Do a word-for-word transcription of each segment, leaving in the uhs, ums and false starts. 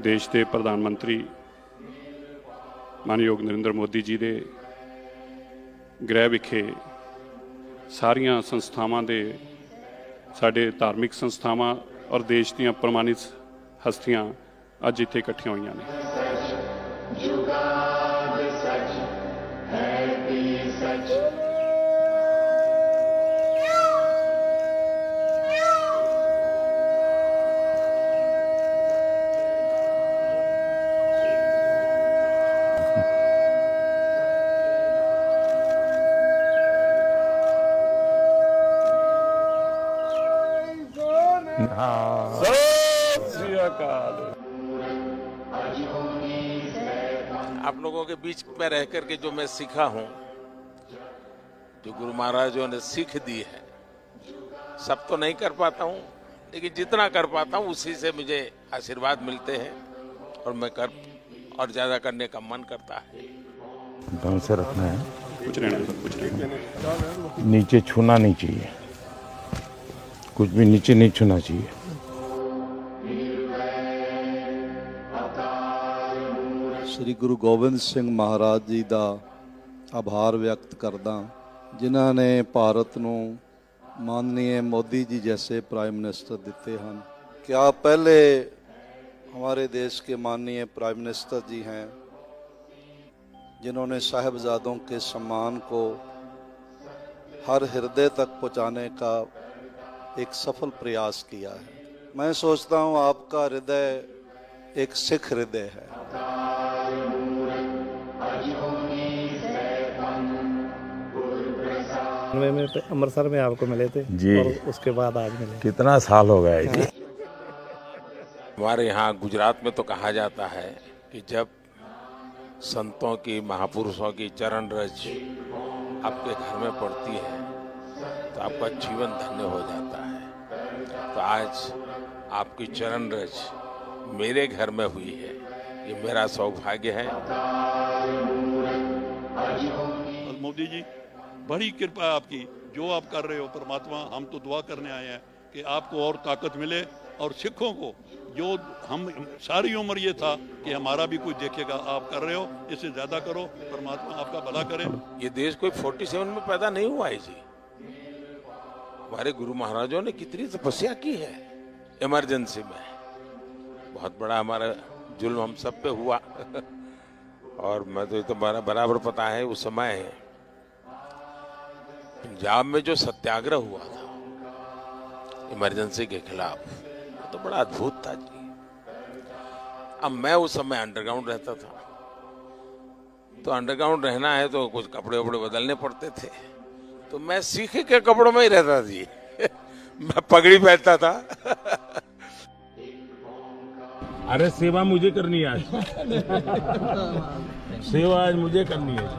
देश के प्रधानमंत्री मानयोग नरेंद्र मोदी जी के गृह विखे सारिया संस्थावां दे साडे धार्मिक संस्थावां और देश दीयां प्रमाणित हस्तियां अज इत्थे इकट्ठियां होईयां ने। आप लोगों के बीच में रह करके जो मैं सीखा हूं, जो गुरु महाराजों ने सीख दी है, सब तो नहीं कर पाता हूं, लेकिन जितना कर पाता हूं उसी से मुझे आशीर्वाद मिलते हैं और मैं कर और ज्यादा करने का मन करता है। ढंग से रखना है, कुछ रहना है, कुछ रहना। नीचे छूना नहीं चाहिए, कुछ भी नीचे नहीं छूना चाहिए। श्री गुरु गोबिंद सिंह महाराज जी का आभार व्यक्त करदा, जिन्हों ने भारत को माननीय मोदी जी जैसे प्राइम मिनिस्टर दिते हैं। क्या पहले हमारे देश के माननीय प्राइम मिनिस्टर जी हैं जिन्होंने साहिबजादों के सम्मान को हर हृदय तक पहुँचाने का एक सफल प्रयास किया है। मैं सोचता हूँ आपका हृदय एक सिख हृदय है। में अमृतसर में आपको मिले थे जी, और उसके बाद आज मिले। कितना साल हो गया जी। हमारे यहाँ गुजरात में तो कहा जाता है कि जब संतों की, महापुरुषों की चरण रज आपके घर में पड़ती है तो आपका जीवन धन्य हो जाता है। तो आज आपकी चरण रज मेरे घर में हुई है, ये मेरा सौभाग्य है। और मोदी जी, बड़ी कृपा है आपकी, जो आप कर रहे हो परमात्मा, हम तो दुआ करने आए हैं कि आपको और ताकत मिले और सिखों को, जो हम सारी उम्र ये था कि हमारा भी कुछ देखेगा, आप कर रहे हो, इससे ज्यादा करो, परमात्मा आपका भला करे। ये देश कोई सैंतालीस में पैदा नहीं हुआ है जी। हमारे गुरु महाराजों ने कितनी तपस्या की है इमरजेंसी में। बहुत बड़ा हमारा जुल्म हम सब पे हुआ और मैं तो ये तो बराबर पता है, उस समय पंजाब में जो सत्याग्रह हुआ था इमरजेंसी के खिलाफ, वो तो बड़ा अद्भुत था जी। अब मैं उस समय अंडरग्राउंड रहता था, तो अंडरग्राउंड रहना है तो कुछ कपड़े वपड़े बदलने पड़ते थे, तो मैं सीखे के कपड़ों में ही रहता जी मैं पगड़ी पहनता था अरे सेवा मुझे करनी है आज सेवा आज मुझे करनी है।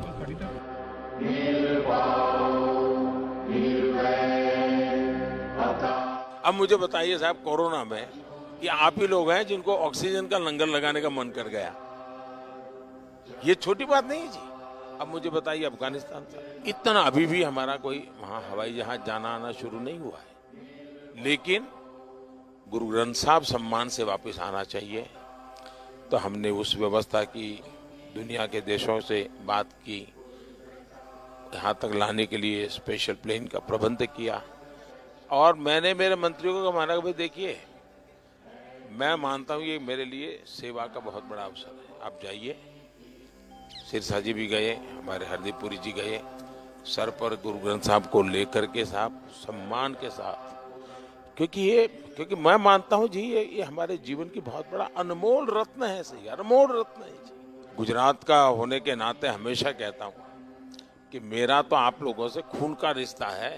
अब मुझे बताइए साहब, कोरोना में ये आप ही लोग हैं जिनको ऑक्सीजन का लंगर लगाने का मन कर गया। ये छोटी बात नहीं है जी। अब मुझे बताइए, अफगानिस्तान था, इतना अभी भी हमारा कोई वहां हवाई जहाज जाना आना शुरू नहीं हुआ है, लेकिन गुरु ग्रंथ साहब सम्मान से वापस आना चाहिए। तो हमने उस व्यवस्था की, दुनिया के देशों से बात की, यहाँ तक लाने के लिए स्पेशल प्लेन का प्रबंध किया। और मैंने मेरे मंत्रियों को माना कि भाई देखिए, मैं मानता हूँ ये मेरे लिए सेवा का बहुत बड़ा अवसर है, आप जाइए। सिरसा जी भी गए, हमारे हरदीप पुरी जी गए, सर पर गुरु ग्रंथ साहब को लेकर के साहब सम्मान के साथ, क्योंकि ये क्योंकि मैं मानता हूँ जी ये, ये हमारे जीवन की बहुत बड़ा अनमोल रत्न है। सही, अनमोल रत्न है जी। गुजरात का होने के नाते हमेशा कहता हूँ कि मेरा तो आप लोगों से खून का रिश्ता है,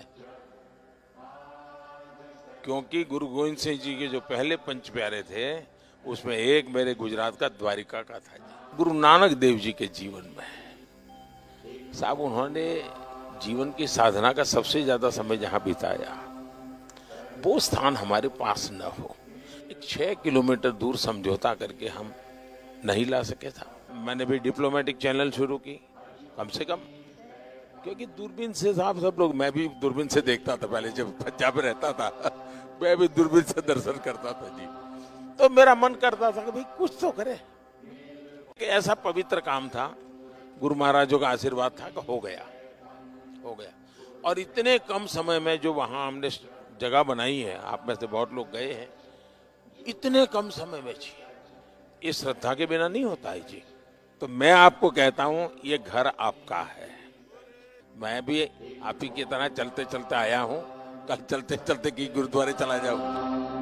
क्योंकि गुरु गोविंद सिंह जी के जो पहले पंच प्यारे थे उसमें एक मेरे गुजरात का द्वारिका का था जी। गुरु नानक देव जी के जीवन में साहब, उन्होंने जीवन की साधना का सबसे ज्यादा समय जहां बिताया, वो स्थान हमारे पास न हो। एक छह किलोमीटर दूर समझौता करके हम नहीं ला सके था। मैंने भी डिप्लोमेटिक चैनल शुरू की, कम से कम, क्योंकि दूरबीन से साहब सब लोग, मैं भी दूरबीन से देखता था पहले जब पंजाब में रहता था मैं भी दूरबीन से दर्शन करता था जी। तो मेरा मन करता था कि भाई कुछ तो करे, कि ऐसा पवित्र काम था, गुरु महाराजों का आशीर्वाद था कि हो गया हो गया और इतने कम समय में जो वहां हमने जगह बनाई है, आप में से बहुत लोग गए हैं, इतने कम समय में जी, ये श्रद्धा के बिना नहीं होता है जी। तो मैं आपको कहता हूं ये घर आपका है। मैं भी आप ही की तरह चलते चलते आया हूं, कल चलते चलते की गुरुद्वारे चला जाऊं।